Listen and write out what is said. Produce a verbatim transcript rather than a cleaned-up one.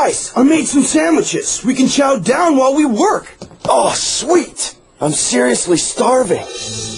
Guys, I made some sandwiches. We can chow down while we work. Oh, sweet. I'm seriously starving.